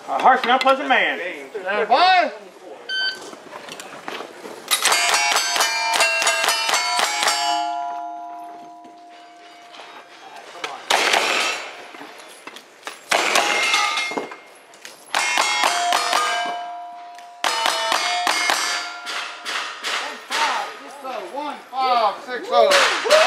A harsh and unpleasant man. Stand by. One, 5, 6, 0.